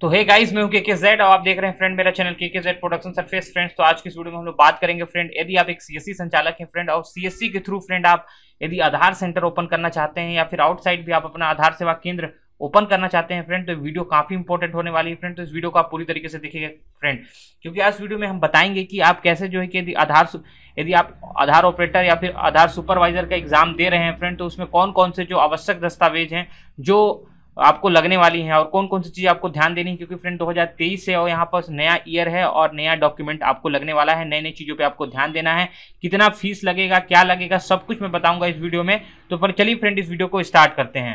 तो hey guys, मैं हूं KKZ और आप देख रहे हैं फ्रेंड मेरा channel KKZ production surface. Friends, तो आज की इस वीडियो में हम लोग बात करेंगे फ्रेंड, यदि आप एक CSC संचालक हैं फ्रेंड और CSC के थ्रू फ्रेंड आप यदि आधार सेंटर ओपन करना चाहते हैं या फिर आउटसाइड भी आप अपना आधार सेवा केंद्र ओपन करना चाहते हैं फ्रेंड, तो वीडियो काफी इंपॉर्टेंट होने वाली है फ्रेंड। तो इस वीडियो को आप पूरी तरीके से देखिएगा फ्रेंड, क्योंकि आज वीडियो में हम बताएंगे कि आप कैसे जो है कि यदि आप आधार ऑपरेटर या फिर आधार सुपरवाइजर का एग्जाम दे रहे हैं फ्रेंड, तो उसमें कौन कौन से जो आवश्यक दस्तावेज हैं जो आपको लगने वाली हैं और कौन कौन सी चीज आपको ध्यान देनी है, क्योंकि फ्रेंड 2023 है और यहाँ पर नया ईयर है और नया डॉक्यूमेंट आपको लगने वाला है। नई नई चीजों पे आपको ध्यान देना है, कितना फीस लगेगा, क्या लगेगा, सब कुछ मैं बताऊंगा इस वीडियो में। तो पर चलिए फ्रेंड, इस वीडियो को स्टार्ट करते हैं।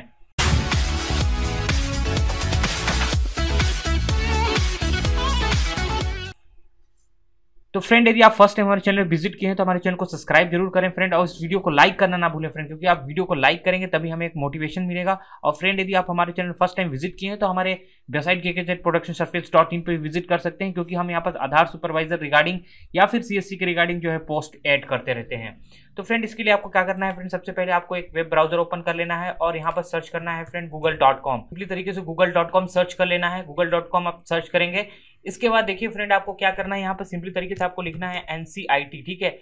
तो फ्रेंड, यदि आप फर्स्ट टाइम हमारे चैनल विजिट किए हैं तो हमारे चैनल को सब्सक्राइब जरूर करें फ्रेंड, और इस वीडियो को लाइक करना ना भूलें फ्रेंड, क्योंकि आप वीडियो को लाइक करेंगे तभी हमें एक मोटिवेशन मिलेगा। और फ्रेंड, यदि आप हमारे चैनल फर्स्ट टाइम विजिट किए हैं तो हमारे वेबसाइट KKZproductionsurface.in पे विजिट कर सकते हैं, क्योंकि हम यहाँ पर आधार सुपरवाइजर रिगार्डिंग या फिर CSC के रिगार्डिंग जो है पोस्ट ऐड करते रहते हैं। तो फ्रेंड, इसके लिए आपको क्या करना है फ्रेंड, सबसे पहले आपको एक वेब ब्राउजर ओपन कर लेना है और यहाँ पर सर्च करना है फ्रेंड google.com। सिंपली तरीके से google.com सर्च कर लेना है। google.com आप सर्च करेंगे, इसके बाद देखिए फ्रेंड, आपको क्या करना है, यहाँ पर सिंपली तरीके से आपको लिखना है NCIT, ठीक है।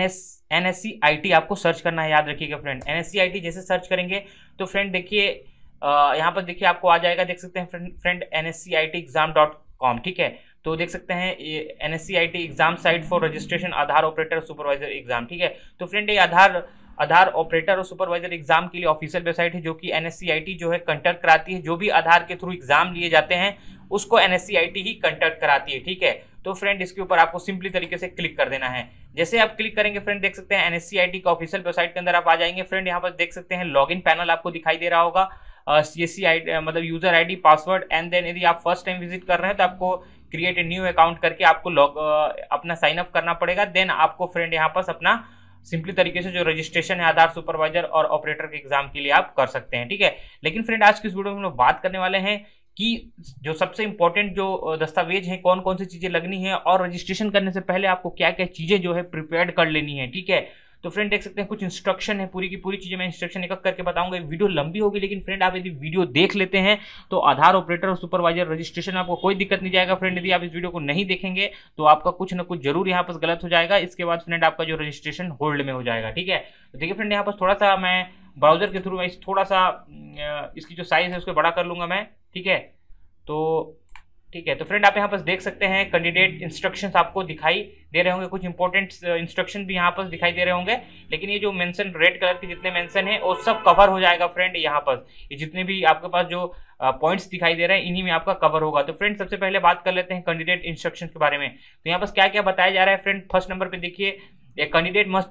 NSCIT आपको सर्च करना है, याद रखिएगा फ्रेंड। NSCIT जैसे सर्च करेंगे तो फ्रेंड देखिए यहाँ पर देखिए आपको आ जाएगा, देख सकते हैं फ्रेंड NSCITexam.com, ठीक है। तो देख सकते हैं NSCIT exam site for registration Aadhaar operator supervisor exam, ठीक है। तो फ्रेंड, ये आधार ऑपरेटर और सुपरवाइजर एग्जाम के लिए ऑफिशियल वेबसाइट है, जो कि NSCIT जो है कंडक्ट कराती है। जो भी आधार के थ्रू एग्जाम लिए जाते हैं उसको NSCIT ही कंडक्ट कराती है, ठीक है। तो फ्रेंड, इसके ऊपर आपको सिंपली तरीके से क्लिक कर देना है। जैसे आप क्लिक करेंगे फ्रेंड, देख सकते हैं NSCIT का ऑफिशियल वेबसाइट के अंदर आप आ जाएंगे फ्रेंड। यहाँ पर देख सकते हैं लॉगिन पैनल आपको दिखाई दे रहा होगा, CSC मतलब user ID, password, and then यदि आप फर्स्ट टाइम विजिट कर रहे हैं तो आपको क्रिएट ए न्यू अकाउंट करके आपको अपना साइन अप करना पड़ेगा। देन आपको फ्रेंड यहाँ पर अपना सिंपली तरीके से जो रजिस्ट्रेशन है आधार सुपरवाइजर और ऑपरेटर के एग्जाम के लिए आप कर सकते हैं, ठीक है। लेकिन फ्रेंड, आज की इस वीडियो में हम लोग बात करने वाले हैं कि जो सबसे इंपॉर्टेंट जो दस्तावेज हैं, कौन कौन सी चीजें लगनी है और रजिस्ट्रेशन करने से पहले आपको क्या क्या चीजें जो है प्रिपेयर कर लेनी है, ठीक है। तो फ्रेंड, देख सकते हैं कुछ इंस्ट्रक्शन है, पूरी की पूरी चीजें मैं इंस्ट्रक्शन एक एक करके बताऊंगा। वीडियो लंबी होगी, लेकिन फ्रेंड आप यदि वीडियो देख लेते हैं तो आधार ऑपरेटर और सुपरवाइजर रजिस्ट्रेशन आपको कोई दिक्कत नहीं जाएगा फ्रेंड। यदि आप इस वीडियो को नहीं देखेंगे तो आपका कुछ ना कुछ जरूर यहाँ पर गलत हो जाएगा। इसके बाद फ्रेंड आपका जो रजिस्ट्रेशन होल्ड में हो जाएगा, ठीक है। तो देखिए फ्रेंड, यहाँ पर थोड़ा सा मैं ब्राउजर के थ्रू थोड़ा सा इसकी जो साइज है उसको बड़ा कर लूंगा मैं, ठीक है। तो ठीक है, तो फ्रेंड आप यहाँ पर देख सकते हैं कैंडिडेट इंस्ट्रक्शंस आपको दिखाई दे रहे होंगे, कुछ इंपॉर्टेंट इंस्ट्रक्शन भी यहाँ पर दिखाई दे रहे होंगे। लेकिन ये जो मेंशन रेड कलर के जितने मेंशन है वो सब कवर हो जाएगा फ्रेंड। यहाँ पर ये जितने भी आपके पास जो पॉइंट्स दिखाई दे रहे हैं इन्हीं में आपका कवर होगा। तो फ्रेंड, सबसे पहले बात कर लेते हैं कैंडिडेट इंस्ट्रक्शन के बारे में। तो यहाँ पर क्या क्या बताया जा रहा है फ्रेंड, फर्स्ट नंबर पर देखिए, candidate must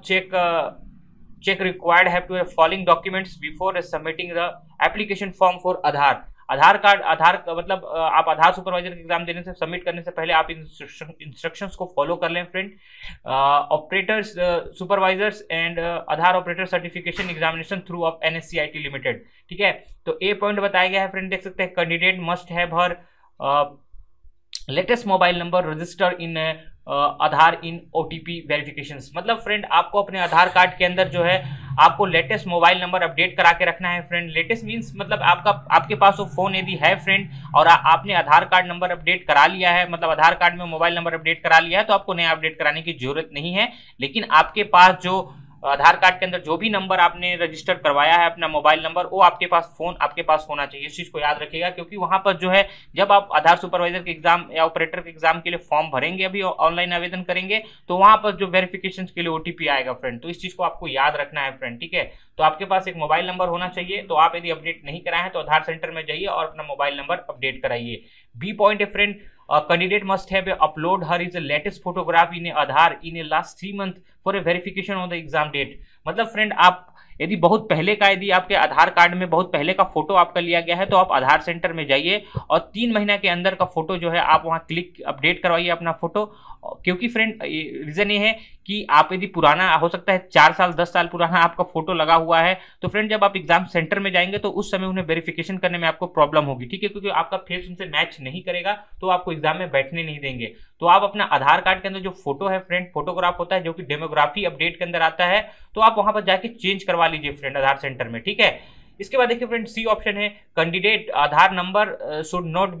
check required have to following documents before submitting the application form for Aadhaar card मतलब आप आधार सुपरवाइजर के एग्जाम देने से सबमिट करने से पहले आप इंस्ट्रक्शंस को फॉलो कर लें friend. Operators supervisors and Aadhaar operator certification examination through of NSCIT limited, ठीक है। तो ए पॉइंट बताया गया है फ्रेंड, देख सकते हैं candidate must have her latest mobile number register in Aadhaar in OTP verification. मतलब फ्रेंड, आपको अपने आधार कार्ड के अंदर जो है आपको लेटेस्ट मोबाइल नंबर अपडेट करा के रखना है फ्रेंड। लेटेस्ट मींस मतलब आपके पास वो फोन यदि है फ्रेंड और आपने आधार कार्ड नंबर अपडेट करा लिया है, मतलब आधार कार्ड में मोबाइल नंबर अपडेट करा लिया है, तो आपको नया अपडेट कराने की जरूरत नहीं है। लेकिन आपके पास जो आधार कार्ड के अंदर जो भी नंबर आपने रजिस्टर करवाया है अपना मोबाइल नंबर, वो आपके पास होना चाहिए। इस चीज को याद रखिएगा, क्योंकि वहां पर जो है जब आप आधार सुपरवाइजर के एग्जाम या ऑपरेटर के एग्जाम के लिए फॉर्म भरेंगे, अभी ऑनलाइन आवेदन करेंगे, तो वहां पर जो वेरिफिकेशन के लिए OTP आएगा फ्रेंड। तो इस चीज को आपको याद रखना है फ्रेंड, ठीक है। तो आपके पास एक मोबाइल नंबर होना चाहिए। तो आप यदि अपडेट नहीं कराए हैं तो आधार सेंटर में जाइए और अपना मोबाइल नंबर अपडेट कराइए। बी पॉइंट है friend, candidate must have upload her is latest photograph in Aadhaar in last 3 month for a verification on the exam date. मतलब फ्रेंड, आप यदि बहुत पहले का, यदि आपके आधार कार्ड में बहुत पहले का फोटो आपका लिया गया है तो आप आधार सेंटर में जाइए और 3 महीना के अंदर का फोटो जो है आप वहां क्लिक अपडेट करवाइए अपना फोटो। क्योंकि फ्रेंड रीजन ये है कि आप यदि पुराना, हो सकता है 4 साल 10 साल पुराना आपका फोटो लगा हुआ है, तो फ्रेंड जब आप एग्जाम सेंटर में जाएंगे तो उस समय उन्हें वेरिफिकेशन करने में आपको प्रॉब्लम होगी, ठीक है। क्योंकि आपका फेस उनसे मैच नहीं करेगा तो आपको एग्जाम में बैठने नहीं देंगे। तो आप अपना आधार कार्ड के अंदर जो फोटो है फ्रेंड, फोटोग्राफ होता है जो कि डेमोग्राफी अपडेट के अंदर आता है, तो आप वहां पर जाके चेंज करवा लीजिए फ्रेंड आधार सेंटर में, ठीक है। इसके बाद देखिए फ्रेंड, सी ऑप्शन है, candidate Aadhaar number should not be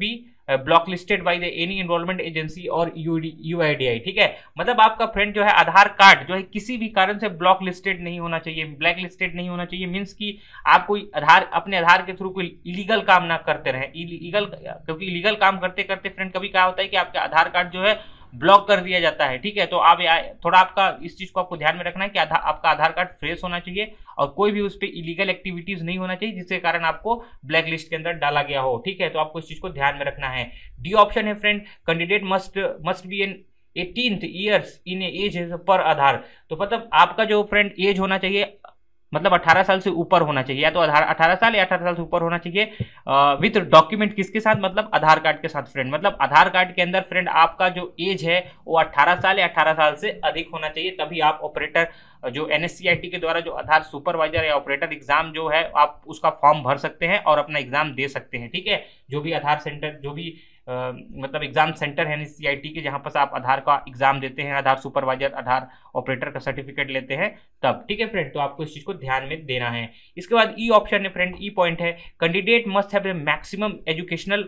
block listed by the any enrolment agency और यूआईडीआई। ठीक है, मतलब आपका फ्रेंड जो है आधार कार्ड जो है किसी भी कारण से ब्लॉक लिस्टेड नहीं होना चाहिए, ब्लैक लिस्टेड नहीं होना चाहिए। मींस कि आप कोई अपने आधार के थ्रू कोई इलीगल काम ना करते रहे, क्योंकि इलीगल काम करते करते फ्रेंड कभी क्या होता है कि आपका आधार कार्ड जो है ब्लॉक कर दिया जाता है। ठीक है, तो आप थोड़ा आपका इस चीज को आपको ध्यान में रखना है कि आपका आधार कार्ड फ्रेश होना चाहिए और कोई भी उस पर इलीगल एक्टिविटीज नहीं होना चाहिए जिसके कारण आपको ब्लैक लिस्ट के अंदर डाला गया हो। ठीक है, तो आपको इस चीज को ध्यान में रखना है। डी ऑप्शन है friend, candidate must be an 18 years in age per Aadhaar. तो मतलब आपका जो फ्रेंड एज होना चाहिए मतलब 18 साल से ऊपर होना चाहिए, या तो 18 साल या 18 साल से ऊपर होना चाहिए विथ डॉक्यूमेंट किसके साथ, मतलब आधार कार्ड के साथ फ्रेंड। मतलब आधार कार्ड के अंदर फ्रेंड आपका जो एज है वो 18 साल या 18 साल से अधिक होना चाहिए, तभी आप ऑपरेटर जो NSCIT के द्वारा जो आधार सुपरवाइजर या ऑपरेटर एग्जाम जो है आप उसका फॉर्म भर सकते हैं और अपना एग्जाम दे सकते हैं। ठीक है, जो भी आधार सेंटर जो भी मतलब एग्जाम सेंटर है NSCIT के जहां पर आप आधार का एग्जाम देते हैं, आधार सुपरवाइजर आधार ऑपरेटर का सर्टिफिकेट लेते हैं तब। ठीक है फ्रेंड, तो आपको इस चीज को ध्यान में देना है। इसके बाद ई ऑप्शन है फ्रेंड, ई पॉइंट है, candidate must have maximum educational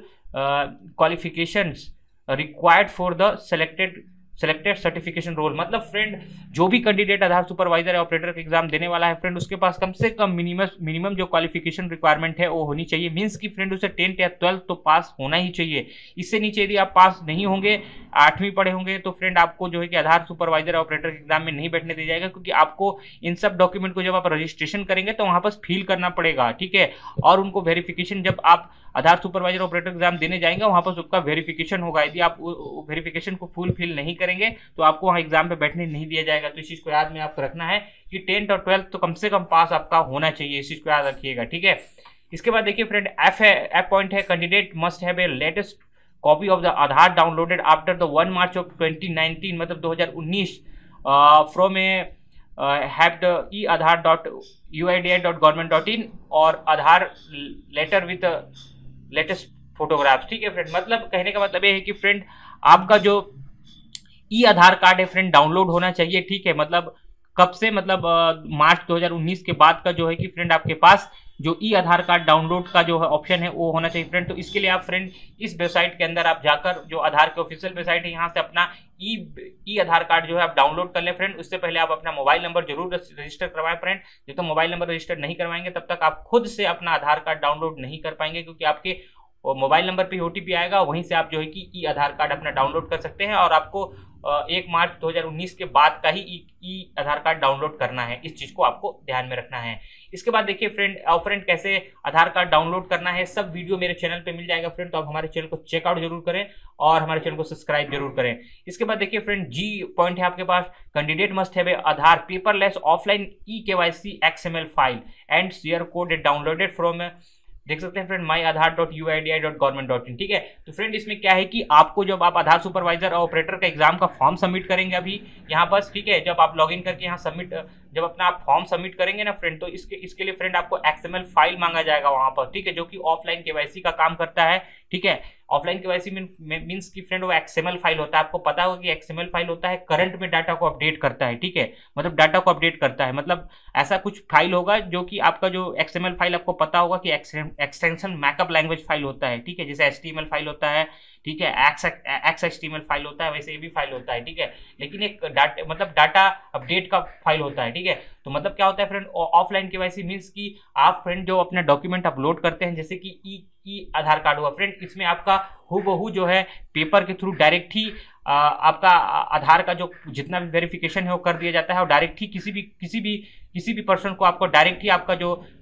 qualifications required for the selected certification role. मतलब फ्रेंड जो भी कैंडिडेट आधार सुपरवाइजर या ऑपरेटर का एग्जाम देने वाला है फ्रेंड उसके पास कम से कम मिनिमम जो क्वालिफिकेशन रिक्वायरमेंट है वो होनी चाहिए। मींस की फ्रेंड उसे 10th या 12th तो पास होना ही चाहिए। इससे नीचे यदि आप पास नहीं होंगे, 8वीं पढ़े होंगे, तो फ्रेंड आपको जो है कि आधार सुपरवाइजर या ऑपरेटर के एग्जाम में नहीं बैठने दिया जाएगा, क्योंकि आपको इन सब डॉक्यूमेंट को जब आप रजिस्ट्रेशन करेंगे तो वहां पर फिल करना पड़ेगा। ठीक है, और उनको वेरिफिकेशन जब आप आधार सुपरवाइजर ऑपरेटर एग्जाम देने जाएंगे वहां पर उसका वेरिफिकेशन होगा। यदि आप वेरिफिकेशन को फुलफिल नहीं करेंगे तो आपको वहां एग्जाम पे बैठने नहीं दिया जाएगा। तो इस चीज को याद में आपको रखना है कि 10th और 12th तो कम से कम पास आपका होना चाहिए, इस चीज को याद रखिएगा। ठीक है, इसके बाद देखिए फ्रेंड एफ पॉइंट है, candidate must have a latest copy of the Aadhaar downloaded after the 1 March of 2019 मतलब 2019 from a have the eaadhar.uidi.government.in और Aadhaar letter with latest photographs. ठीक है फ्रेंड, मतलब कहने का मतलब ये है कि फ्रेंड आपका जो ई आधार कार्ड है फ्रेंड डाउनलोड होना चाहिए। ठीक है, मतलब कब से, मतलब मार्च 2019 के बाद का जो है कि फ्रेंड आपके पास जो ई आधार कार्ड डाउनलोड का जो है ऑप्शन है वो होना चाहिए फ्रेंड। तो इसके लिए आप फ्रेंड इस वेबसाइट के अंदर आप जाकर, जो आधार के ऑफिशियल वेबसाइट है, यहाँ से अपना ई आधार कार्ड जो है आप डाउनलोड कर लें फ्रेंड। उससे पहले आप अपना मोबाइल नंबर जरूर रजिस्टर करवाएं फ्रेंड। जब तक मोबाइल नंबर रजिस्टर नहीं करवाएंगे तब तक आप खुद से अपना आधार कार्ड डाउनलोड नहीं कर पाएंगे, क्योंकि आपके मोबाइल नंबर पे OTP आएगा, वहीं से आप जो है कि ई आधार कार्ड अपना डाउनलोड कर सकते हैं और आपको 1 मार्च 2019 के बाद का ही ई आधार कार्ड डाउनलोड करना है। इस चीज को आपको ध्यान में रखना है। इसके बाद देखिए फ्रेंड कैसे आधार कार्ड डाउनलोड करना है, सब वीडियो मेरे चैनल पे मिल जाएगा फ्रेंड। तो आप हमारे चैनल को चेकआउट जरूर करें और हमारे चैनल को सब्सक्राइब जरूर करें। इसके बाद देखिए फ्रेंड जी पॉइंट है आपके पास, candidate must have a Aadhaar paperless offline eKYC XML file and share code downloaded from, देख सकते हैं फ्रेंड myAadhar.uidi.government.in। ठीक है, तो फ्रेंड इसमें क्या है कि आपको जब आप आधार सुपरवाइजर और ऑपरेटर का एग्जाम का फॉर्म सबमिट करेंगे अभी यहाँ पर, ठीक है, जब आप लॉगिन करके यहाँ जब अपना आप फॉर्म सबमिट करेंगे ना फ्रेंड, तो इसके लिए फ्रेंड आपको XML फाइल मांगा जाएगा वहां पर। ठीक है, जो कि ऑफलाइन KYC का काम करता है। ठीक है, ऑफलाइन KYC मीन्स की फ्रेंड वो XML फाइल होता है। आपको पता होगा कि XML फाइल होता है करंट में डाटा को अपडेट करता है। ठीक है, मतलब डाटा को अपडेट करता है, मतलब ऐसा कुछ फाइल होगा जो कि आपका जो XML फाइल आपको पता होगा कि एक्सटेंशन मैकअप लैंग्वेज फाइल होता है। ठीक है, जैसे HTML फाइल होता है, ठीक है, XHTML फाइल होता है, वैसे ये भी फाइल होता है। ठीक है, लेकिन एक डाटा अपडेट का फाइल होता है। ठीक है, तो मतलब क्या होता है फ्रेंड ऑफलाइन KYC मीन्स कि आप फ्रेंड जो अपना डॉक्यूमेंट अपलोड करते हैं, जैसे कि ई आधार कार्ड हुआ फ्रेंड, इसमें आपका हूबहू जो है पेपर के थ्रू डायरेक्ट ही आपका आधार का जो जितना भी वेरिफिकेशन है वो कर दिया जाता है और डायरेक्ट ही किसी भी पर्सन को आपको डायरेक्ट ही आपका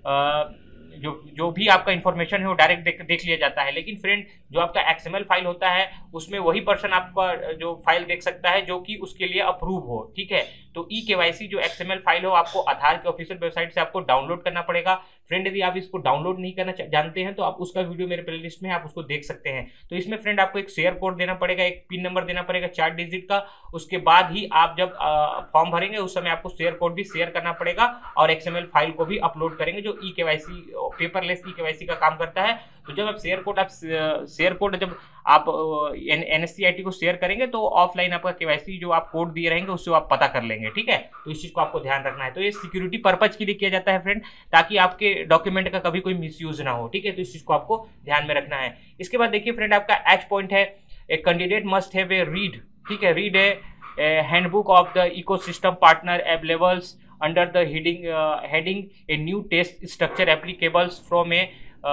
जो भी आपका इन्फॉर्मेशन है वो डायरेक्ट देख लिया जाता है। लेकिन फ्रेंड जो आपका XML फाइल होता है उसमें वही पर्सन आपका जो फाइल देख सकता है जो कि उसके लिए अप्रूव हो। ठीक है, तो eKYC जो XML फाइल हो आपको आधार के ऑफिशियल वेबसाइट से आपको डाउनलोड करना पड़ेगा फ्रेंड। यदि आप इसको डाउनलोड नहीं करना जानते हैं तो आप उसका वीडियो मेरे प्लेलिस्ट में है, आप उसको देख सकते हैं। तो इसमें फ्रेंड आपको एक शेयर कोड देना पड़ेगा, एक पिन नंबर देना पड़ेगा 4 डिजिट का। उसके बाद ही आप जब फॉर्म भरेंगे उस समय आपको शेयर कोड भी शेयर करना पड़ेगा और XML फाइल को भी अपलोड करेंगे जो eKYC पेपरलेस eKYC का काम करता है। तो जब आप शेयर कोड जब आप NSCIT को शेयर करेंगे तो ऑफलाइन आपका KYC जो आप कोड दिए रहेंगे उससे आप पता कर लेंगे, ठीक है। तो इस चीज को आपको ध्यान रखना है। तो ये सिक्योरिटी पर्पज के लिए किया जाता है फ्रेंड, ताकि आपके डॉक्यूमेंट का कभी कोई मिसयूज ना हो, ठीक है। तो इस चीज को आपको ध्यान में रखना है। इसके बाद देखिए फ्रेंड, आपका एच पॉइंट है, a candidate must have a read, ठीक है, read a handbook of the ecosystem partner availables under the heading a new test structure applicables from a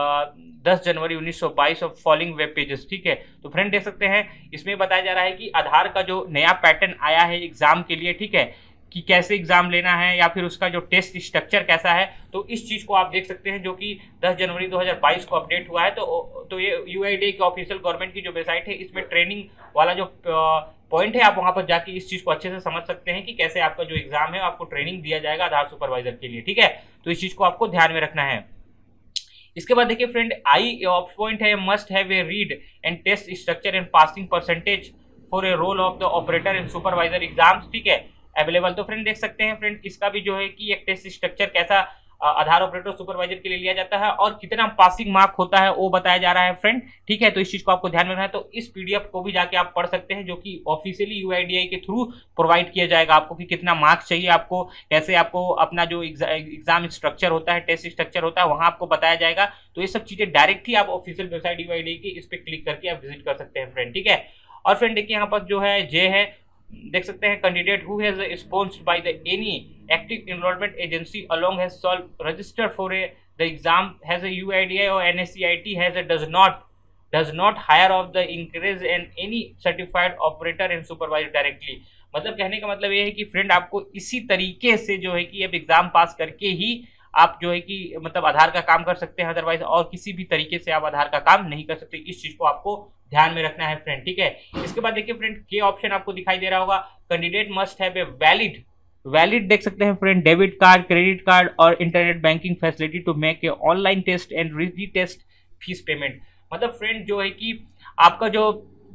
10 January 1922 of following web pages, ठीक है। तो friend देख सकते हैं इसमें बताया जा रहा है कि आधार का जो नया पैटर्न आया है एग्जाम के लिए, ठीक है, कि कैसे एग्जाम लेना है या फिर उसका जो टेस्ट स्ट्रक्चर कैसा है, तो इस चीज को आप देख सकते हैं, जो कि 10 जनवरी 2022 को अपडेट हुआ है। तो ये UIDAI की ऑफिशियल गवर्नमेंट की जो वेबसाइट है, इसमें ट्रेनिंग वाला जो पॉइंट है, आप वहां पर जाके इस चीज को अच्छे से समझ सकते हैं कि कैसे आपका जो एग्जाम है आपको ट्रेनिंग दिया जाएगा आधार सुपरवाइजर के लिए, ठीक है। तो इस चीज को आपको ध्यान में रखना है। इसके बाद देखिए फ्रेंड, आई पॉइंट है, must have a read and test structure and passing percentage for a role of the operator and supervisor exams, ठीक है, अवेलेबल। तो फ्रेंड देख सकते हैं फ्रेंड, इसका भी जो है कि एक टेस्ट स्ट्रक्चर कैसा आधार ऑपरेटर सुपरवाइजर के लिए लिया जाता है और कितना पासिंग मार्क होता है वो बताया जा रहा है फ्रेंड, ठीक है। तो इस चीज को आपको ध्यान में रखना है। तो इस PDF को भी जाके आप पढ़ सकते हैं, जो कि ऑफिशियली UIDAI के थ्रू प्रोवाइड किया जाएगा आपको, कि कितना मार्क्स चाहिए आपको, कैसे आपको अपना जो एग्जाम स्ट्रक्चर होता है, टेस्ट स्ट्रक्चर होता है, वहां आपको बताया जाएगा। तो ये सब चीजें डायरेक्ट ही आप ऑफिशियल वेबसाइट UIDAI की इस पर क्लिक करके आप विजिट कर सकते हैं फ्रेंड, ठीक है। और फ्रेंड देखिए यहाँ पर जो है जे है, देख सकते हैं, candidate who has sponsored by the any active enrolment agency along has solve register for the exam has a UIDAI और NSCIT has does not hire of the encourage and any certified operator and supervisor directly। मतलब कहने का मतलब ये है कि friend आपको इसी तरीके से जो है कि अब एग्जाम पास करके ही आप जो है कि मतलब आधार का काम कर सकते हैं, अदरवाइज और किसी भी तरीके से आप आधार का काम नहीं कर सकते। इस चीज को आपको ध्यान में रखना है फ्रेंड, ठीक है। इसके बाद देखिए फ्रेंड, के ऑप्शन आपको दिखाई दे रहा होगा, candidate must have a valid देख सकते हैं friend, debit card, credit card और internet banking facility to make a online test and retest fees payment. मतलब फ्रेंड जो है कि आपका जो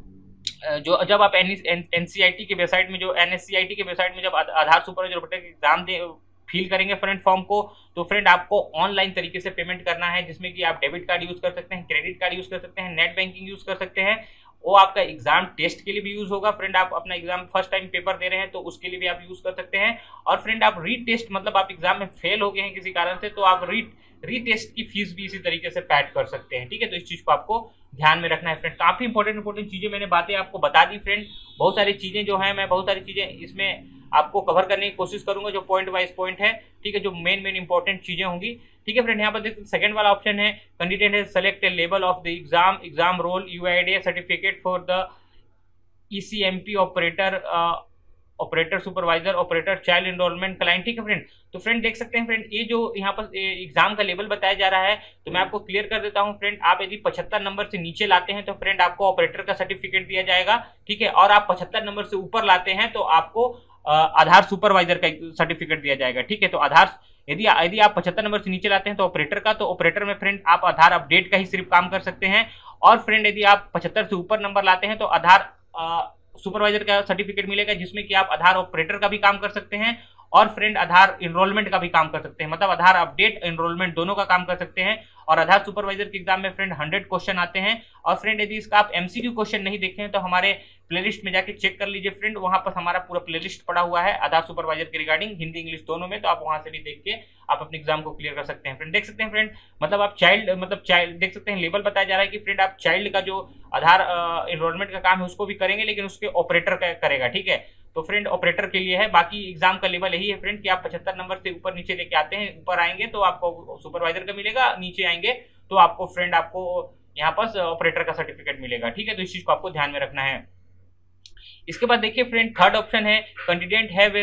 जब आप NCIT की वेबसाइट में, जो NSCIT की वेबसाइट में जब आधार सुपरवाइजर ऑपरेटर के एग्जाम फिल करेंगे फ्रेंड फॉर्म को, तो फ्रेंड आपको ऑनलाइन तरीके से पेमेंट करना है, जिसमें कि आप डेबिट कार्ड यूज कर सकते हैं, क्रेडिट कार्ड यूज कर सकते हैं, नेट बैंकिंग यूज कर सकते हैं। वो आपका एग्जाम टेस्ट के लिए भी यूज होगा फ्रेंड, आप अपना एग्जाम फर्स्ट टाइम पेपर दे रहे हैं तो उसके लिए भी आप यूज कर सकते हैं। और फ्रेंड आप रीटेस्ट, मतलब आप एग्जाम में फेल हो गए हैं किसी कारण से, तो आप रीटेस्ट की फीस भी इसी तरीके से पैड कर सकते हैं, ठीक है। तो इस चीज को आपको ध्यान में रखना है फ्रेंड। काफी इंपॉर्टेंट चीजें मैंने बातें आपको बता दी फ्रेंड। बहुत सारी चीजें जो है, मैं बहुत सारी चीजें इसमें आपको कवर करने की कोशिश करूंगा, जो पॉइंट वाइज पॉइंट है, ठीक है, जो मेन इंपॉर्टेंट चीजें होंगी, ठीक है फ्रेंड। यहाँ पर देखिए सेकंड वाला ऑप्शन है, candidate has select a level of the exam role UIDAI certificate for the ECMP operator supervisor operator child enrolment client, ठीक है फ्रेंड। तो फ्रेंड देख सकते हैं फ्रेंड, ये जो यहाँ पर एग्जाम का लेवल बताया जा रहा है, तो मैं आपको क्लियर कर देता हूँ फ्रेंड। आप यदि 75 नंबर से नीचे लाते हैं तो फ्रेंड आपको ऑपरेटर का सर्टिफिकेट दिया जाएगा, ठीक है। और आप 75 नंबर से ऊपर लाते हैं तो आपको आधार सुपरवाइजर का सर्टिफिकेट दिया जाएगा, ठीक है। तो आधार यदि आप 75 नंबर से नीचे लाते हैं तो ऑपरेटर का, तो ऑपरेटर में फ्रेंड आप आधार अपडेट का ही सिर्फ काम कर सकते हैं। और फ्रेंड यदि आप 75 से ऊपर नंबर लाते हैं तो आधार सुपरवाइजर का सर्टिफिकेट मिलेगा, जिसमें कि आप आधार ऑपरेटर का भी काम कर सकते हैं और फ्रेंड आधार एनरोलमेंट का भी काम कर सकते हैं, मतलब आधार अपडेट एनरोलमेंट दोनों का काम कर सकते हैं। और आधार सुपरवाइजर के एग्जाम में फ्रेंड 100 क्वेश्चन आते हैं। और फ्रेंड यदि इसका आप MCQ क्वेश्चन नहीं देखे हैं तो हमारे प्लेलिस्ट में जाके चेक कर लीजिए फ्रेंड, वहां पर हमारा पूरा प्लेलिस्ट पड़ा हुआ है आधार सुपरवाइजर के रिगार्डिंग, हिंदी इंग्लिश दोनों में, तो आप वहां से भी देख के आप अपने एग्जाम को क्लियर कर सकते हैं फ्रेंड। देख सकते हैं फ्रेंड, मतलब आप चाइल्ड देख सकते हैं, लेवल बताया जा रहा है कि फ्रेंड आप चाइल्ड का जो आधार एनरोलमेंट का काम है उसको भी करेंगे, लेकिन उसके ऑपरेटर का करेगा, ठीक है। तो फ्रेंड ऑपरेटर के लिए है, बाकी एग्जाम का लेवल यही है फ्रेंड कि आप 75 नंबर से ऊपर नीचे लेके आते हैं, ऊपर आएंगे तो आपको सुपरवाइजर का मिलेगा, नीचे आएंगे तो आपको फ्रेंड आपको यहाँ पर ऑपरेटर का सर्टिफिकेट मिलेगा, ठीक है। तो इस चीज को आपको ध्यान में रखना है। इसके बाद देखिए फ्रेंड, थर्ड ऑप्शन है, candidate have a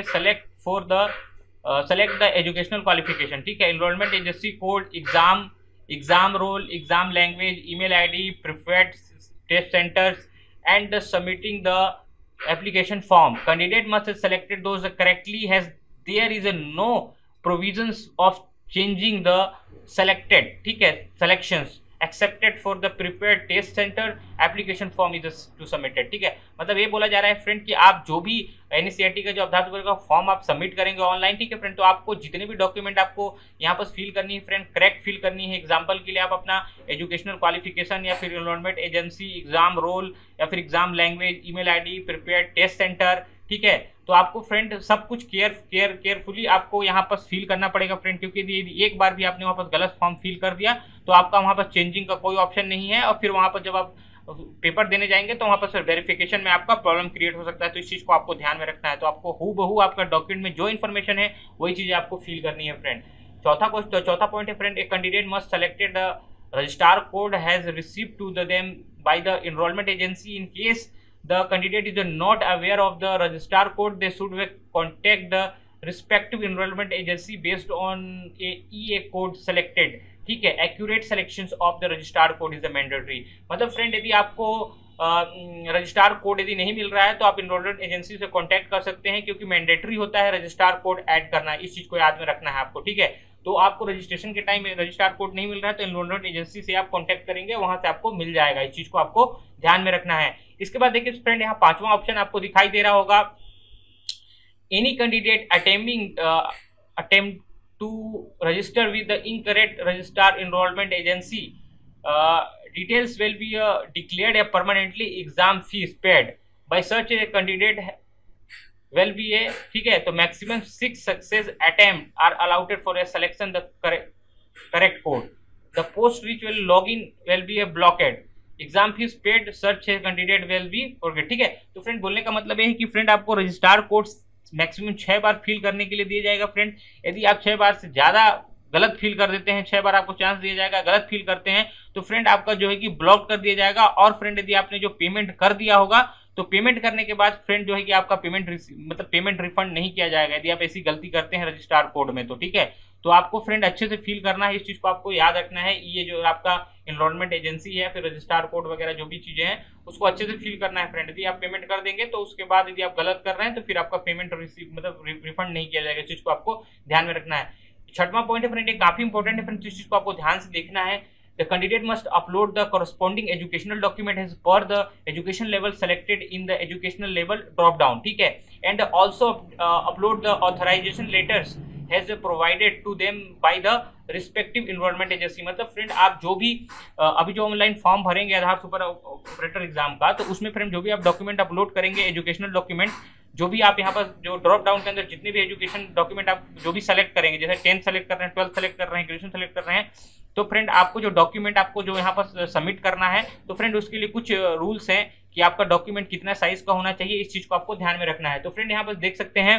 select the educational qualification, ठीक है, enrolment agency code, exam role, exam language, email ID, preferred test centres and submitting the application form. Candidate must have selected those correctly, as there is no provisions of changing the selected, ठीक है, selections accepted for the prepared test centre, application form is to submitted. ठीक है, मतलब ये बोला जा रहा है फ्रेंड कि आप जो भी एनसीईआरटी का जो अभ्यास वर्ग का फॉर्म आप सबमिट करेंगे ऑनलाइन, ठीक है फ्रेंड, तो आपको जितने भी डॉक्यूमेंट आपको यहाँ पर फिल करनी है फ्रेंड, करेक्ट फिल करनी है। एग्जाम्पल के लिए आप अपना एजुकेशनल क्वालिफिकेशन या फिर एनरोलमेंट एजेंसी, एग्जाम रोल या फिर exam language, email ID, prepared test centre, ठीक है, तो आपको फ्रेंड सब कुछ केयरफुली आपको यहाँ पर फिल करना पड़ेगा फ्रेंड, क्योंकि यदि एक बार भी आपने वहाँ पर गलत फॉर्म फिल कर दिया तो आपका वहाँ पर चेंजिंग का कोई ऑप्शन नहीं है, और फिर वहाँ पर जब आप पेपर देने जाएंगे तो वहाँ पर सर वेरिफिकेशन में आपका प्रॉब्लम क्रिएट हो सकता है। तो इस चीज़ को आपको ध्यान में रखना है। तो आपको हूबहू आपका डॉक्यूमेंट में जो इन्फॉर्मेशन है वही चीज़ें आपको फिल करनी है फ्रेंड। चौथा पॉइंट है friend, a candidate must selected the registrar code has received to them by the enrolment agency. In case the candidate is not aware of the registrar code, they should contact the respective enrollment agency based on a EA code selected। ठीक है, accurate selections of the registrar code is the mandatory। मतलब friend यदि आपको registrar code यदि नहीं मिल रहा है तो आप एनरोलमेंट एजेंसी से कांटेक्ट कर सकते हैं, क्योंकि मैंडेटरी होता है रजिस्ट्रार कोड ऐड करना। इस चीज को याद में रखना है आपको। ठीक है, तो आपको रजिस्ट्रेशन के टाइम में रजिस्ट्रार कोड नहीं मिल रहा है तो एनरोलमेंट एजेंसी से आप कांटेक्ट करेंगे, वहां से आपको मिल जाएगा। इस चीज को आपको ध्यान में रखना है। इसके बाद देखिए फ्रेंड, यहाँ 5वां ऑप्शन आपको दिखाई दे रहा होगा, any candidate attempt to register with the incorrect registrar enrolment agency, details will be declared a permanently exam fees paid by such a candidate will be a, ठीक है, तो maximum 6 success attempt are allowed for a selection the correct code, the post which will login will be a blocked, exam fees paid such a candidate will be forget। ठीक है, तो friend बोलने का मतलब ये है कि फ्रेंड आपको रजिस्ट्रार कोड मैक्सिमम 6 बार फिल करने के लिए दिया जाएगा फ्रेंड। यदि आप 6 बार से ज्यादा गलत फील कर देते हैं, 6 बार आपको चांस दिया जाएगा, गलत फील करते हैं तो फ्रेंड आपका जो है कि ब्लॉक कर दिया जाएगा। और फ्रेंड यदि आपने जो पेमेंट कर दिया होगा तो पेमेंट करने के बाद फ्रेंड जो है कि आपका पेमेंट रिफंड नहीं किया जाएगा यदि आप ऐसी गलती करते हैं रजिस्ट्रार कोड में। तो ठीक है, तो आपको फ्रेंड अच्छे से फील करना है, इस चीज को आपको याद रखना है। ये जो आपका एनरोलमेंट एजेंसी है, फिर रजिस्ट्रार कोड वगैरह जो भी चीजें हैं उसको अच्छे से फील करना है फ्रेंड। यदि आप पेमेंट कर देंगे तो उसके बाद यदि आप गलत कर रहे हैं तो फिर आपका पेमेंट रिफंड नहीं किया जाएगा। इस चीज को आपको ध्यान में रखना है। 6वां पॉइंट है फ्रेंड, ये काफी इंपॉर्टेंट है फ्रेंड, इस चीज को आपको ध्यान से देखना है। The candidate must upload the corresponding educational document as per the education level selected in the educational level drop down। ठीक है, and also upload the authorization letters has provided to them by the respective enrollment agency। मतलब friend आप जो भी अभी जो online form भरेंगे आधार super operator exam का, तो उसमें फ्रेंड जो भी आप डॉक्यूमेंट अपलोड करेंगे, एजुकेशनल डॉक्यूमेंट जो भी आप यहाँ पर जो ड्रॉप डाउन के अंदर जितने भी एजुकेशन डॉक्यूमेंट आप जो भी सेलेक्ट करेंगे, जैसे 10th सेलेक्ट कर रहे हैं, 12th सेलेक्ट कर रहे हैं, ग्रेजुएशन सेलेक्ट कर रहे हैं, तो फ्रेंड आपको जो डॉक्यूमेंट आपको जो यहाँ पर सबमिट करना है तो फ्रेंड उसके लिए कुछ रूल्स हैं कि आपका डॉक्यूमेंट कितना साइज का होना चाहिए। इस चीज को आपको ध्यान में रखना है। तो फ्रेंड यहाँ पर देख सकते हैं,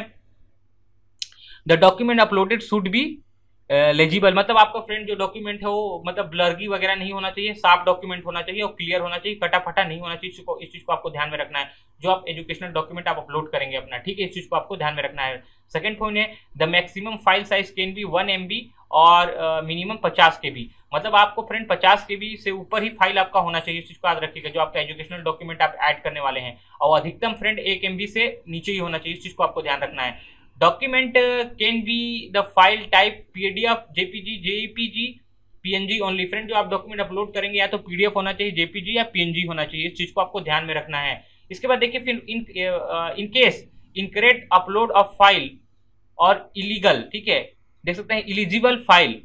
the document uploaded should be legible. मतलब आपका फ्रेंड जो डॉक्यूमेंट है वो मतलब ब्लर्गी वगैरह नहीं होना चाहिए, साफ डॉक्यूमेंट होना चाहिए और क्लियर होना चाहिए, कटा फटा नहीं होना चाहिए। इस चीज को आपको ध्यान में रखना है जो आप एजुकेशनल डॉक्यूमेंट आप अपलोड करेंगे अपना। ठीक है, इस चीज को आपको ध्यान में रखना है। सेकंड पॉइंट है, the maximum file size can be 1 MB और मिनिमम 50 KB। मतलब आपको फ्रेंड 50 KB से ऊपर ही फाइल आपका होना चाहिए। इस चीज को याद रखिएगा जो आपका एजुकेशनल डॉक्यूमेंट आप ऐड करने वाले हैं, और अधिकतम फ्रेंड 1 MB से नीचे ही होना चाहिए। इस चीज को आपको ध्यान रखना है। Document can be the file type PDF, JPG, JPG, PNG only. Friend जो आप डॉक्यूमेंट अपलोड करेंगे या तो PDF होना चाहिए, JPG या PNG होना चाहिए। इस चीज को आपको ध्यान में रखना है। इसके बाद देखिए फिर in case incorrect upload of file और इलीगल, ठीक है, देख सकते हैं eligible file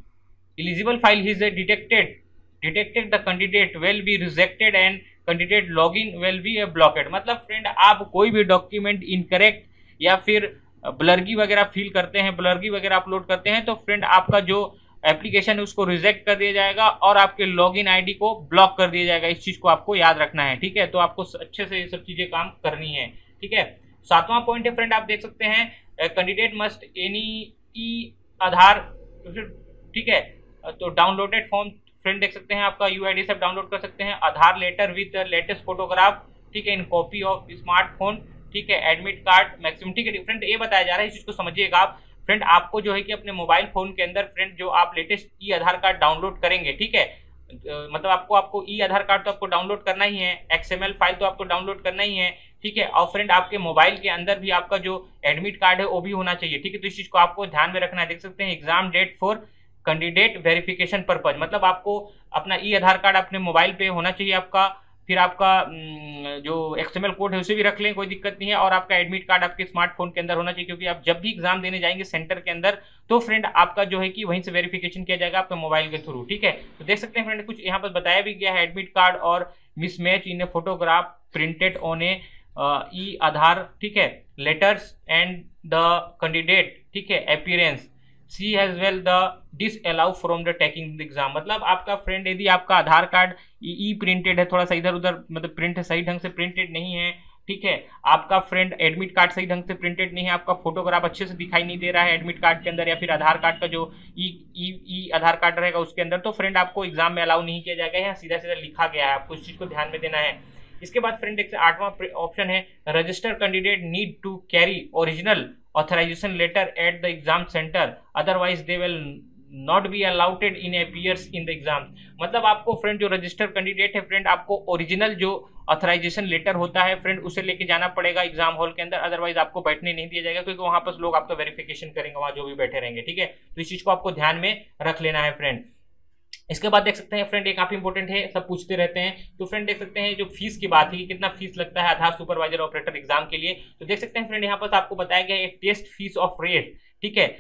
is detected the candidate will be rejected and candidate login will be blocked. मतलब फ्रेंड आप कोई भी डॉक्यूमेंट इनकरेक्ट या फिर ब्लर्गी वगैरह फील करते हैं, ब्लर्गी वगैरह अपलोड करते हैं तो फ्रेंड आपका जो एप्लीकेशन है उसको रिजेक्ट कर दिया जाएगा और आपके लॉगिन आईडी को ब्लॉक कर दिया जाएगा। इस चीज को आपको याद रखना है। ठीक है, तो आपको अच्छे से ये सब चीजें काम करनी है। ठीक है, 7वां पॉइंट है फ्रेंड, आप देख सकते हैं candidate must any E Aadhaar. ठीक है, तो डाउनलोडेड फॉर्म फ्रेंड देख सकते हैं आपका UID से डाउनलोड कर सकते हैं। Aadhaar letter with latest photograph, ठीक है, इन कॉपी ऑफ स्मार्टफोन, ठीक है, एडमिट कार्ड मैक्सिमम। ठीक है फ्रेंड, ये बताया जा रहा है, इस चीज को समझिएगा आप फ्रेंड। आपको जो है कि अपने मोबाइल फोन के अंदर फ्रेंड जो आप latest E Aadhaar card download करेंगे, ठीक है, मतलब आपको ई आधार कार्ड तो आपको डाउनलोड करना ही है, XML फाइल तो आपको डाउनलोड करना ही है। ठीक है, और फ्रेंड आपके मोबाइल के अंदर भी आपका जो एडमिट कार्ड है वो भी होना चाहिए। ठीक है, तो इस चीज को आपको ध्यान में रखना है। देख सकते हैं exam date for candidate verification purpose, मतलब आपको अपना ई आधार कार्ड अपने मोबाइल पे होना चाहिए आपका, फिर आपका जो XML कोड है उसे भी रख लें, कोई दिक्कत नहीं है, और आपका एडमिट कार्ड आपके स्मार्टफोन के अंदर होना चाहिए, क्योंकि आप जब भी एग्जाम देने जाएंगे सेंटर के अंदर तो फ्रेंड आपका जो है कि वहीं से वेरिफिकेशन किया जाएगा आपके मोबाइल के थ्रू, ठीक है। तो देख सकते हैं फ्रेंड कुछ यहाँ पर बताया भी गया है, एडमिट कार्ड और mismatch in a photograph printed on a E Aadhaar, ठीक है, लेटर्स एंड द कैंडिडेट, ठीक है, appearance see has well the disallow from the taking the exam, मतलब आपका फ्रेंड यदि आपका आधार कार्ड ई प्रिंटेड है, थोड़ा सा इधर उधर मतलब प्रिंट है, सही ढंग से प्रिंटेड नहीं है, ठीक है, आपका फ्रेंड एडमिट कार्ड सही ढंग से प्रिंटेड नहीं है, आपका फोटोग्राफ अच्छे से दिखाई नहीं दे रहा है एडमिट कार्ड के अंदर, या फिर आधार कार्ड का जो ई आधार कार्ड रहेगा उसके अंदर, तो फ्रेंड आपको एग्जाम में अलाउ नहीं किया जाएगा, यहाँ सीधा सीधा लिखा गया है, आपको इस चीज को ध्यान में देना है। इसके बाद फ्रेंड एक 8वां ऑप्शन है, register candidate need to carry original authorization letter at the exam center, otherwise they will not be allowed in appears in the exam, मतलब आपको फ्रेंड जो रजिस्टर कैंडिडेट है फ्रेंड आपको ओरिजिनल जो ऑथराइजेशन लेटर होता है friend उसे लेके जाना पड़ेगा एग्जाम हॉल के अंदर, अदरवाइज आपको बैठने नहीं दिया जाएगा, क्योंकि वहां पर लोग आपका वेरिफिकेशन करेंगे वहां जो भी बैठे रहेंगे, ठीक है। तो इस चीज को आपको ध्यान में रख लेना है फ्रेंड। इसके बाद देख सकते हैं फ्रेंड ये काफी इंपॉर्टेंट है, सब पूछते रहते हैं, तो फ्रेंड देख सकते हैं जो फीस की बात है कि कितना फीस लगता है आधार सुपरवाइजर ऑपरेटर एग्जाम के लिए, तो देख सकते हैं फ्रेंड यहाँ पर आपको बताया गया है टेस्ट फीस ऑफ रेट, ठीक है,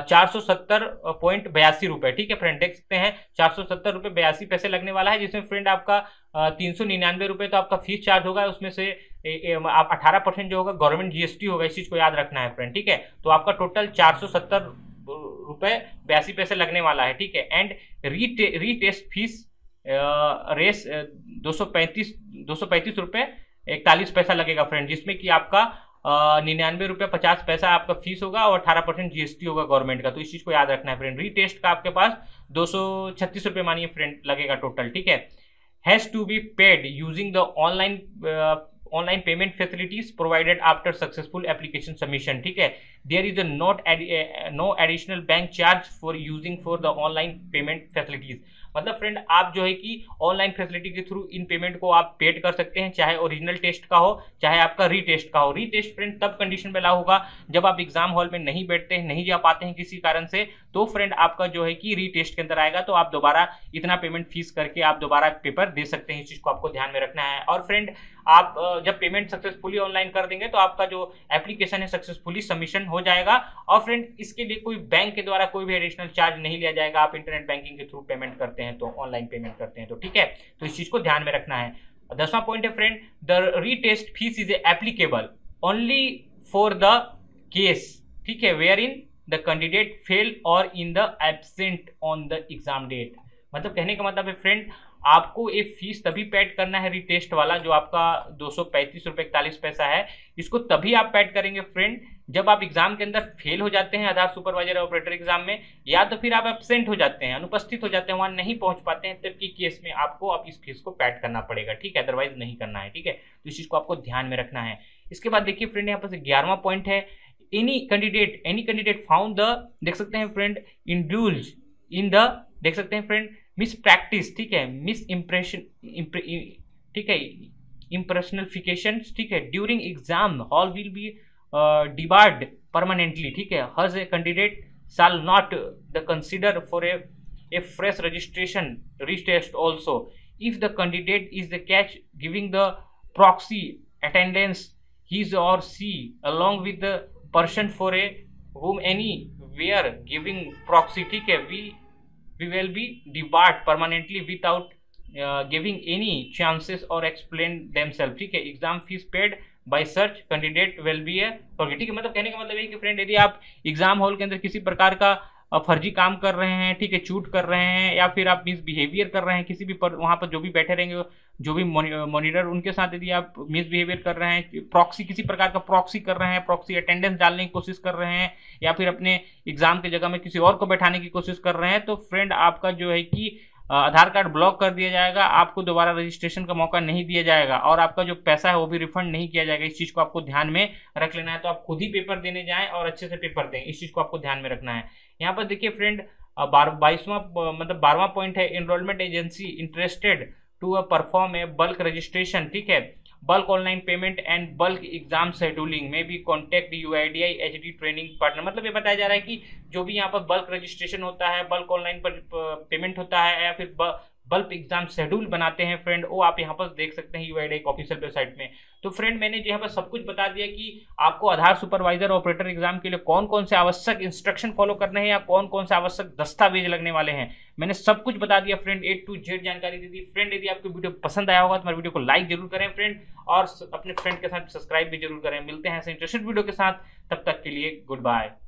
470.82 रुपए, ठीक है फ्रेंड, देख सकते हैं 470 रुपए 82 पैसे लगने वाला है, जिसमें फ्रेंड आपका 399 रुपए तो आपका फीस चार्ज होगा, उसमें से आप 18% जो होगा गवर्नमेंट GST होगा, इस चीज को याद रखना है फ्रेंड, ठीक है। तो आपका टोटल 470 रुपए 82 पैसे लगने वाला है, ठीक है। एंड रीटेस्ट फीस रेस 235 रुपए 41 पैसा लगेगा फ्रेंड, जिसमें कि आपका 99 रुपये 50 पैसा आपका फीस होगा और 18% GST होगा गवर्नमेंट का, तो इस चीज को याद रखना है फ्रेंड। रीटेस्ट का आपके पास 236 रुपये मानिए फ्रेंड लगेगा टोटल, ठीक है। Has to be paid using the online payment facilities provided after successful application submission, ठीक है। There is no additional bank charge for using for the online payment facilities, मतलब फ्रेंड आप जो है कि ऑनलाइन फैसिलिटी के थ्रू इन payment को आप पेड कर सकते हैं, चाहे ओरिजिनल टेस्ट का हो चाहे आपका रीटेस्ट का हो। रीटेस्ट फ्रेंड तब कंडीशन में लागू होगा जब आप एग्जाम हॉल में नहीं बैठते हैं, नहीं जा पाते हैं किसी कारण से, तो फ्रेंड आपका जो है कि रीटेस्ट के अंदर आएगा, तो आप दोबारा इतना पेमेंट फीस करके आप दोबारा पेपर दे सकते हैं, इस चीज को आपको ध्यान में रखना है। और फ्रेंड आप जब पेमेंट सक्सेसफुली ऑनलाइन कर देंगे तो आपका जो एप्लीकेशन है सक्सेसफुली सबमिशन हो जाएगा, और फ्रेंड इसके लिए कोई बैंक के द्वारा कोई भी एडिशनल चार्ज नहीं लिया जाएगा, आप इंटरनेट बैंकिंग के थ्रू पेमेंट करते हैं तो, ऑनलाइन पेमेंट करते हैं तो, ठीक है। तो इस चीज को ध्यान में रखना है। 10वां पॉइंट है friend, the retest fee is applicable only for the case, ठीक है, where in the candidate fail और in the absent on the exam date, मतलब कहने का मतलब है फ्रेंड आपको एक फीस तभी पेड करना है रीटेस्ट वाला जो आपका 235 रुपये 41 पैसा है, इसको तभी आप पेड करेंगे फ्रेंड जब आप एग्जाम के अंदर फेल हो जाते हैं आधार सुपरवाइजर ऑपरेटर एग्जाम में, या तो फिर आप एब्सेंट हो जाते हैं, अनुपस्थित हो जाते हैं, वहां नहीं पहुंच पाते हैं, तब की केस में आपको अब इस फीस को पेड करना पड़ेगा, ठीक है, अदरवाइज नहीं करना है, ठीक है। तो इस चीज को आपको ध्यान में रखना है। इसके बाद देखिए फ्रेंड यहाँ पर 11वां पॉइंट है, एनी कैंडिडेट फाउंड द, देख सकते हैं फ्रेंड, इंड्यूल्ज इन द, देख सकते हैं फ्रेंड, मिस प्रैक्टिस, ठीक है, मिस इम्प्रेशन, ठीक है, इम्प्रेशनलिफिकेशन, ठीक है, during exam hall will be debarred permanently, ठीक है। Has a candidate shall not the consider for a fresh registration retest also if the candidate is the catch giving the proxy attendance his or she along with the person for a whom any were giving proxy, ठीक है, we will be debarred permanently without giving any chances or explain themselves, ठीक है। Exam fee paid by सर्च candidate will be a, ठीक है, मतलब कहने का मतलब है कि फ्रेंड यदि आप एग्जाम हॉल के अंदर किसी प्रकार का फर्जी काम कर रहे हैं, ठीक है, चूट कर रहे हैं, या फिर आप मिसबिहेवियर कर रहे हैं किसी भी पर, वहां पर जो भी बैठे रहेंगे जो भी मॉनिटर उनके साथ यदि आप मिसबिहेवियर कर रहे हैं, प्रॉक्सी किसी प्रकार का प्रॉक्सी कर रहे हैं, प्रॉक्सी अटेंडेंस डालने की कोशिश कर रहे हैं, या फिर अपने एग्जाम की जगह में किसी और को बैठाने की कोशिश कर रहे हैं, तो फ्रेंड आपका जो है कि आधार कार्ड ब्लॉक कर दिया जाएगा, आपको दोबारा रजिस्ट्रेशन का मौका नहीं दिया जाएगा, और आपका जो पैसा है वो भी रिफंड नहीं किया जाएगा। इस चीज को आपको ध्यान में रख लेना है। तो आप खुद ही पेपर देने जाएं और अच्छे से पेपर दें, इस चीज को आपको ध्यान में रखना है। यहाँ पर देखिए फ्रेंड 12वां पॉइंट है, enrolment agency interested to perform a bulk registration, ठीक है, bulk online payment and bulk exam scheduling में भी contact UIDAI HD training partner. मतलब ये बताया जा रहा है कि जो भी यहाँ पर बल्क रजिस्ट्रेशन होता है, बल्क ऑनलाइन पर पेमेंट होता है या फिर बल्क एग्जाम शेड्यूल बनाते हैं फ्रेंड, वो आप यहाँ पर देख सकते हैं UIDAI ऑफिशियल वेबसाइट में। तो फ्रेंड मैंने यहाँ पर सब कुछ बता दिया कि आपको आधार सुपरवाइजर ऑपरेटर एग्जाम के लिए कौन कौन से आवश्यक इंस्ट्रक्शन फॉलो करने हैं या कौन कौन से आवश्यक दस्तावेज लगने वाले हैं। मैंने सब कुछ बता दिया फ्रेंड, A to Z जानकारी दे दी फ्रेंड। यदि आपको वीडियो पसंद आया होगा तो हमारे वीडियो को लाइक जरूर करें फ्रेंड, और अपने फ्रेंड के साथ सब्सक्राइब भी जरूर करें। मिलते हैं ऐसे इंटरेस्टेड वीडियो के साथ, तब तक के लिए गुड बाय।